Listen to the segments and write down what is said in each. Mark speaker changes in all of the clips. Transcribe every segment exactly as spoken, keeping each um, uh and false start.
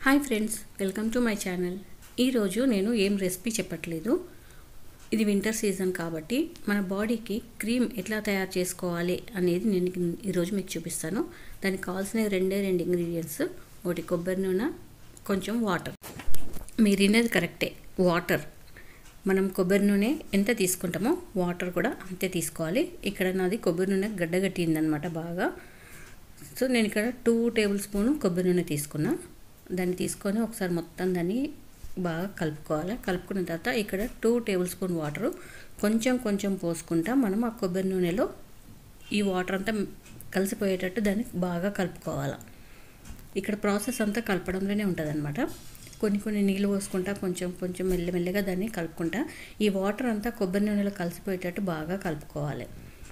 Speaker 1: Hi friends, welcome to my channel. ఈరోజు నేను ఏం రెసిపీ చెప్పట్లేదు. ఇది వింటర్ సీజన్ కాబట్టి మన బాడీకి క్రీమ్ ఎట్లా తయారు చేసుకోవాలి అనేది నేను ఈరోజు మీకు చూపిస్తాను. దానికి కావాల్సిన రెండే రెండు ఇంగ్రీడియంట్స్, ఒకటి కొబ్బరి నూనె, కొంచెం వాటర్. మీరు వినేది కరెక్టే, వాటర్. మనం కొబ్బరి నూనె ఎంత తీసుకుంటామో వాటర్ కూడా అంతే తీసుకోవాలి. ఇక్కడ నాది కొబ్బరి నూనె గడ్డగట్టిందనమాట బాగా. సో నేను ఇక్కడ టూ టేబుల్ స్పూన్ కొబ్బరి నూనె తీసుకున్నా. దాన్ని తీసుకొని ఒకసారి మొత్తం దాన్ని బాగా కలుపుకోవాలి. కలుపుకున్న తర్వాత ఇక్కడ టూ టేబుల్ స్పూన్ వాటరు కొంచెం కొంచెం పోసుకుంటా మనం ఆ కొబ్బరి నూనెలో ఈ వాటర్ అంతా కలిసిపోయేటట్టు దాన్ని బాగా కలుపుకోవాలి. ఇక్కడ ప్రాసెస్ అంతా కలపడంలోనే ఉంటుంది అనమాట. కొన్ని కొన్ని నీళ్ళు పోసుకుంటా కొంచెం కొంచెం మెల్లమెల్లగా దాన్ని కలుపుకుంటా ఈ వాటర్ అంతా కొబ్బరి నూనెలో కలిసిపోయేటట్టు బాగా కలుపుకోవాలి.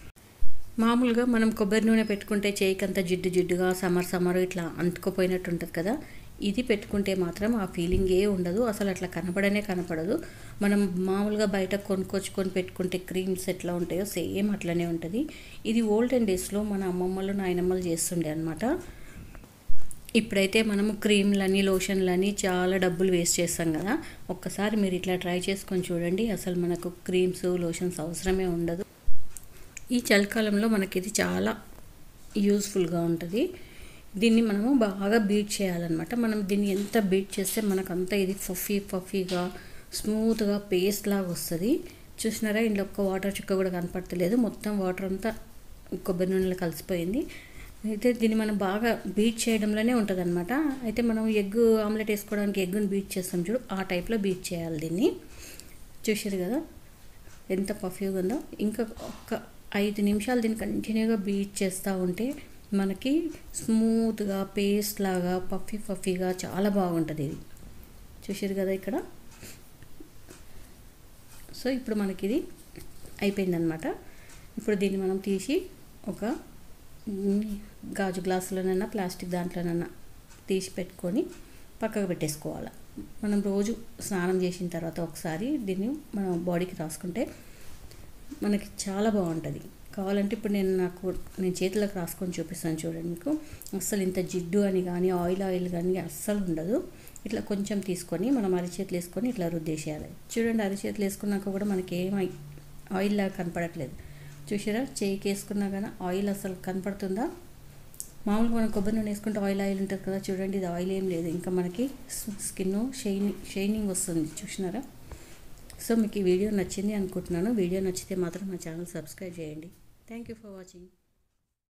Speaker 1: మామూలుగా మనం కొబ్బరి నూనె పెట్టుకుంటే చేయికి అంతా జిడ్డు జిడ్డుగా సమ్మర్ సమ్మర్ ఇట్లా అంటుకుపోయినట్టు ఉంటుంది కదా. ఇది పెట్టుకుంటే మాత్రం ఆ ఫీలింగ్ ఏ ఉండదు, అసలు అట్లా కనపడనే కనపడదు. మనం మామూలుగా బయట కొనుక్కొచ్చుకొని పెట్టుకుంటే క్రీమ్స్ ఎట్లా ఉంటాయో సేమ్ అట్లనే ఉంటుంది. ఇది ఓల్డెన్ డేస్లో మన అమ్మమ్మలు నాయనమ్మలు చేస్తుండే అనమాట. ఇప్పుడైతే మనము క్రీమ్లని లోషన్లని చాలా డబ్బులు వేస్ట్ చేస్తాం కదా. ఒక్కసారి మీరు ఇట్లా ట్రై చేసుకొని చూడండి, అసలు మనకు క్రీమ్స్ లోషన్స్ అవసరమే ఉండదు. ఈ చలికాలంలో మనకి ఇది చాలా యూస్ఫుల్గా ఉంటుంది. దీన్ని మనము బాగా బీట్ చేయాలన్నమాట. మనం దీన్ని ఎంత బీట్ చేస్తే మనకంతా ఇది ఫఫీ ఫఫీగా స్మూత్గా పేస్ట్ లాగా వస్తుంది. చూసినారా, ఇంట్లో ఒక్క వాటర్ చుక్క కూడా కనపడతలేదు, మొత్తం వాటర్ అంతా కొబ్బరి నూనెలో కలిసిపోయింది. అయితే దీన్ని మనం బాగా బీట్ చేయడంలోనే ఉంటుంది అనమాట. అయితే మనం ఎగ్ ఆమ్లెట్ వేసుకోవడానికి ఎగ్గుని బీట్ చేస్తాం చూడు, ఆ టైప్లో బీట్ చేయాలి దీన్ని. చూసారు కదా ఎంత పఫీగా ఉందో. ఇంకా ఒక్క ఐదు నిమిషాలు దీన్ని కంటిన్యూగా బీట్ చేస్తూ ఉంటే మనకి స్మూత్గా పేస్ట్ లాగా పఫీ పఫీగా చాలా బాగుంటుంది ఇది. చూసారు కదా ఇక్కడ. సో ఇప్పుడు మనకి ఇది అయిపోయిందనమాట. ఇప్పుడు దీన్ని మనం తీసి ఒక గాజు గ్లాసులోనైనా ప్లాస్టిక్ దాంట్లోనైనా తీసి పెట్టుకొని పక్కకు పెట్టేసుకోవాలి. మనం రోజు స్నానం చేసిన తర్వాత ఒకసారి దీన్ని మనం బాడీకి రాసుకుంటే మనకి చాలా బాగుంటుంది. కావాలంటే ఇప్పుడు నేను నాకు నేను చేతులకు రాసుకొని చూపిస్తాను చూడండి మీకు. అస్సలు ఇంత జిడ్డు అని కానీ ఆయిల్ ఆయిల్ కానీ అస్సలు ఉండదు. ఇట్లా కొంచెం తీసుకొని మనం అరిచేతులు వేసుకొని ఇట్లా రుద్దేసేయాలి. చూడండి, అరిచేతులు వేసుకున్నాక కూడా మనకి ఏం ఆయిల్ లాగా కనపడట్లేదు. చూసారా, చేయికి వేసుకున్నా కానీ ఆయిల్ అసలు కనపడుతుందా? మామూలుగా మనం కొబ్బరి నూనె వేసుకుంటే ఆయిల్ ఆయిల్ ఉంటుంది కదా, చూడండి ఇది ఆయిల్ ఏం లేదు. ఇంకా మనకి స్కిన్ షైనింగ్ షైనింగ్ వస్తుంది. చూసినారా. సో మీకు ఈ వీడియో నచ్చింది అనుకుంటున్నాను. వీడియో నచ్చితే మాత్రం మా ఛానల్ సబ్స్క్రైబ్ చేయండి. Thank you for watching.